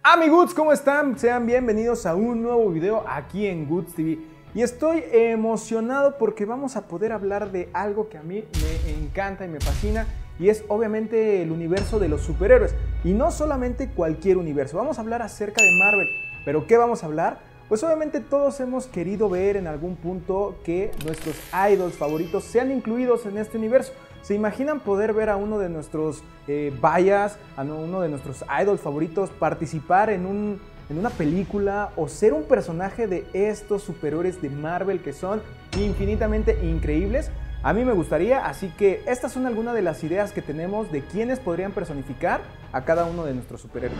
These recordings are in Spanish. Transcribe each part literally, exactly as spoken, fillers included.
Amiguts, ¿cómo están? Sean bienvenidos a un nuevo video aquí en Goods T V. Y estoy emocionado porque vamos a poder hablar de algo que a mí me encanta y me fascina. Y es obviamente el universo de los superhéroes. Y no solamente cualquier universo. Vamos a hablar acerca de Marvel. ¿Pero qué vamos a hablar? Pues obviamente todos hemos querido ver en algún punto que nuestros idols favoritos sean incluidos en este universo. ¿Se imaginan poder ver a uno de nuestros eh, bayas, a uno de nuestros idols favoritos participar en, un, en una película o ser un personaje de estos superhéroes de Marvel que son infinitamente increíbles? A mí me gustaría, así que estas son algunas de las ideas que tenemos de quiénes podrían personificar a cada uno de nuestros superhéroes.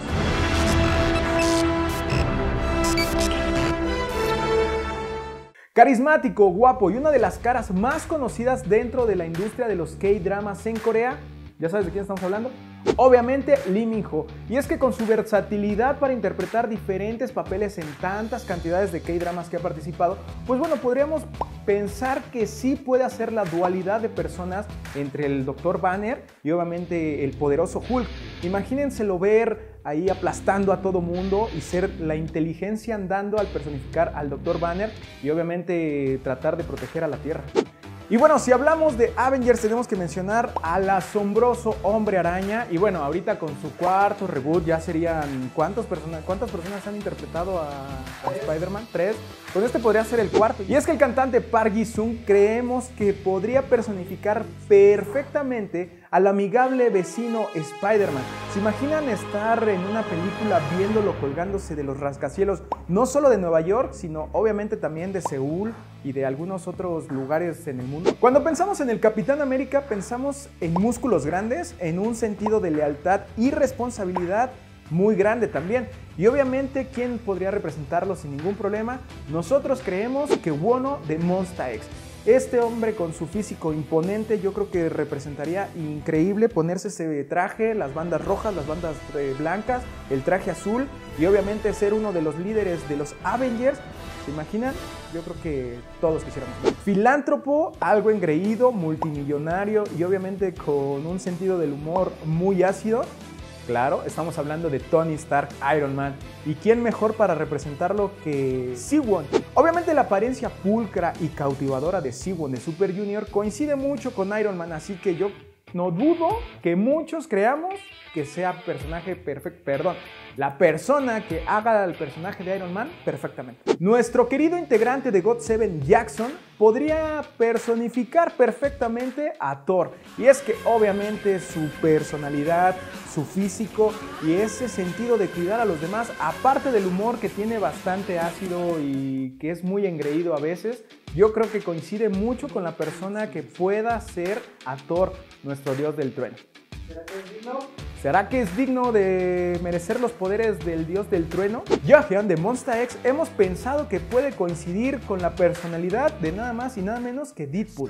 Carismático, guapo y una de las caras más conocidas dentro de la industria de los K-dramas en Corea. ¿Ya sabes de quién estamos hablando? Obviamente Lee Min-ho. Y es que con su versatilidad para interpretar diferentes papeles en tantas cantidades de K-dramas que ha participado, pues bueno, podríamos pensar que sí puede hacer la dualidad de personas entre el doctor Banner y obviamente el poderoso Hulk. Imagínenselo ver ahí aplastando a todo mundo y ser la inteligencia andando al personificar al doctor Banner y obviamente tratar de proteger a la Tierra. Y bueno, si hablamos de Avengers tenemos que mencionar al asombroso Hombre Araña. Y bueno, ahorita con su cuarto reboot ya serían... ¿Cuántas personas, cuántas personas han interpretado a, a Spider-Man? ¿Tres? Pues este podría ser el cuarto. Y es que el cantante Park Ji-sung creemos que podría personificar perfectamente al amigable vecino Spider-Man. ¿Se imaginan estar en una película viéndolo colgándose de los rascacielos? No solo de Nueva York, sino obviamente también de Seúl y de algunos otros lugares en el mundo. Cuando pensamos en el Capitán América, pensamos en músculos grandes, en un sentido de lealtad y responsabilidad muy grande también. Y obviamente, ¿quién podría representarlo sin ningún problema? Nosotros creemos que Wono de Monsta X. Este hombre con su físico imponente yo creo que representaría increíble ponerse ese traje, las bandas rojas, las bandas blancas, el traje azul y obviamente ser uno de los líderes de los Avengers. ¿Se imaginan? Yo creo que todos quisiéramos. Filántropo, algo engreído, multimillonario y obviamente con un sentido del humor muy ácido. Claro, estamos hablando de Tony Stark, Iron Man. ¿Y quién mejor para representarlo que Siwon? Obviamente la apariencia pulcra y cautivadora de Siwon de Super Junior coincide mucho con Iron Man, así que yo no dudo que muchos creamos que sea personaje perfecto, perdón, la persona que haga el personaje de Iron Man perfectamente. Nuestro querido integrante de God Seven, Jackson, podría personificar perfectamente a Thor. Y es que obviamente su personalidad, su físico y ese sentido de cuidar a los demás, aparte del humor que tiene bastante ácido y que es muy engreído a veces, yo creo que coincide mucho con la persona que pueda ser a Thor, nuestro dios del trueno. ¿Será que es digno? ¿Será que es digno de merecer los poderes del dios del trueno? Jaehyun de Monsta X hemos pensado que puede coincidir con la personalidad de nada más y nada menos que Deadpool.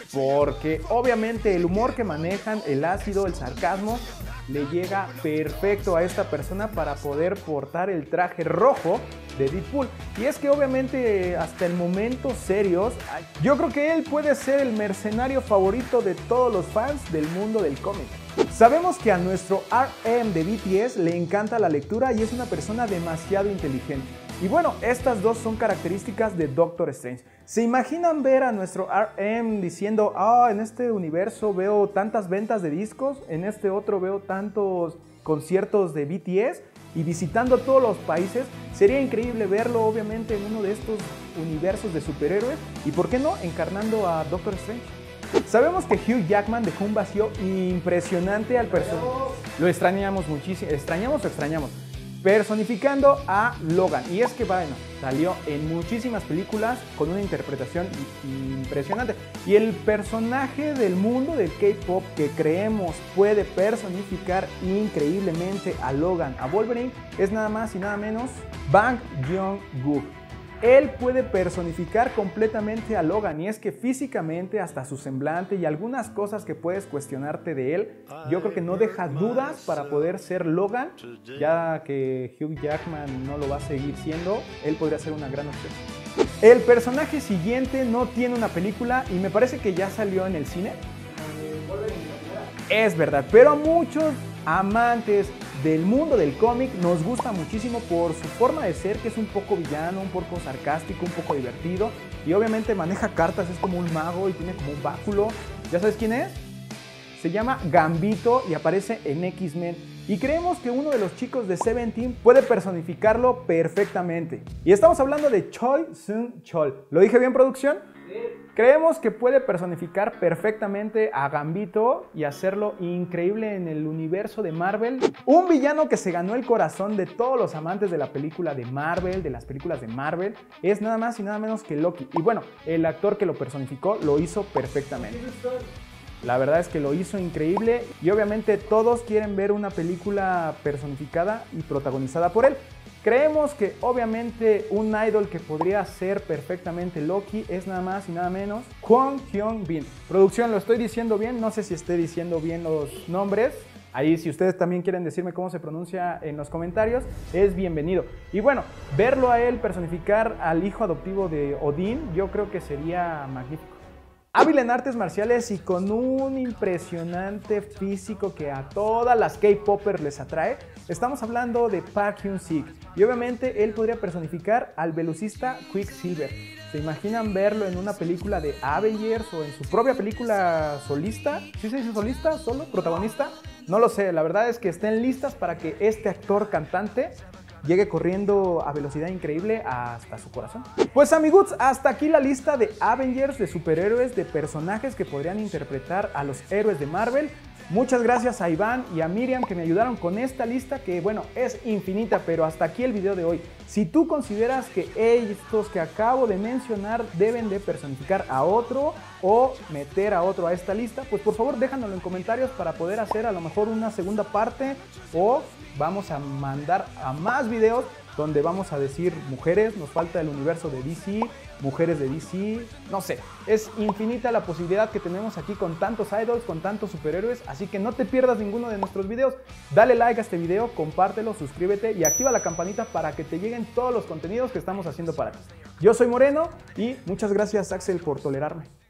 Porque obviamente el humor que manejan, el ácido, el sarcasmo, le llega perfecto a esta persona para poder portar el traje rojo de Deadpool. Y es que obviamente hasta el momento serios, yo creo que él puede ser el mercenario favorito de todos los fans del mundo del cómic. Sabemos que a nuestro R M de B T S le encanta la lectura y es una persona demasiado inteligente. Y bueno, estas dos son características de Doctor Strange. ¿Se imaginan ver a nuestro R M diciendo, ah, oh, en este universo veo tantas ventas de discos, en este otro veo tantos conciertos de B T S y visitando todos los países? Sería increíble verlo obviamente en uno de estos universos de superhéroes y, ¿por qué no?, encarnando a Doctor Strange. Sabemos que Hugh Jackman dejó un vacío impresionante al personaje. Lo extrañamos muchísimo, extrañamos o extrañamos. Personificando a Logan. Y es que, bueno, salió en muchísimas películas con una interpretación impresionante. Y el personaje del mundo del K-pop que creemos puede personificar increíblemente a Logan, a Wolverine, es nada más y nada menos Bang Joon-guk. Él puede personificar completamente a Logan y es que físicamente hasta su semblante y algunas cosas que puedes cuestionarte de él, yo creo que no deja dudas para poder ser Logan, ya que Hugh Jackman no lo va a seguir siendo, él podría ser una gran opción. El personaje siguiente no tiene una película y me parece que ya salió en el cine. Es verdad, pero a muchos amantes del mundo del cómic nos gusta muchísimo por su forma de ser, que es un poco villano, un poco sarcástico, un poco divertido, y obviamente maneja cartas, es como un mago y tiene como un báculo. ¿Ya sabes quién es? Se llama Gambito y aparece en X-Men. Y creemos que uno de los chicos de Seventeen puede personificarlo perfectamente. Y estamos hablando de Choi Seung-chol. ¿Lo dije bien, producción? Sí. Creemos que puede personificar perfectamente a Gambito y hacerlo increíble en el universo de Marvel. Un villano que se ganó el corazón de todos los amantes de la película de Marvel, de las películas de Marvel, es nada más y nada menos que Loki. Y bueno, el actor que lo personificó lo hizo perfectamente. La verdad es que lo hizo increíble y obviamente todos quieren ver una película personificada y protagonizada por él. Creemos que obviamente un idol que podría ser perfectamente Loki es nada más y nada menos Kwon Hyun-bin. Producción, ¿lo estoy diciendo bien? No sé si esté diciendo bien los nombres. Ahí, si ustedes también quieren decirme cómo se pronuncia en los comentarios, es bienvenido. Y bueno, verlo a él personificar al hijo adoptivo de Odín, yo creo que sería magnífico. Hábil en artes marciales y con un impresionante físico que a todas las K-popers les atrae, estamos hablando de Park Hyun-sik. Y obviamente él podría personificar al velocista Quicksilver. ¿Se imaginan verlo en una película de Avengers o en su propia película solista? ¿Sí se dice solista? ¿Solo? ¿Protagonista? No lo sé, la verdad es que estén listas para que este actor cantante llegue corriendo a velocidad increíble hasta su corazón. Pues amiguts, hasta aquí la lista de Avengers, de superhéroes, de personajes que podrían interpretar a los héroes de Marvel. Muchas gracias a Iván y a Miriam que me ayudaron con esta lista que, bueno, es infinita, pero hasta aquí el video de hoy. Si tú consideras que estos que acabo de mencionar deben de personificar a otro o meter a otro a esta lista, pues por favor déjanoslo en comentarios para poder hacer a lo mejor una segunda parte, o vamos a mandar a más videos donde vamos a decir mujeres, nos falta el universo de D C, mujeres de D C, no sé, es infinita la posibilidad que tenemos aquí con tantos idols, con tantos superhéroes, así que no te pierdas ninguno de nuestros videos. Dale like a este video, compártelo, suscríbete y activa la campanita para que te lleguen todos los contenidos que estamos haciendo para ti. Yo soy Moreno y muchas gracias, Axel, por tolerarme.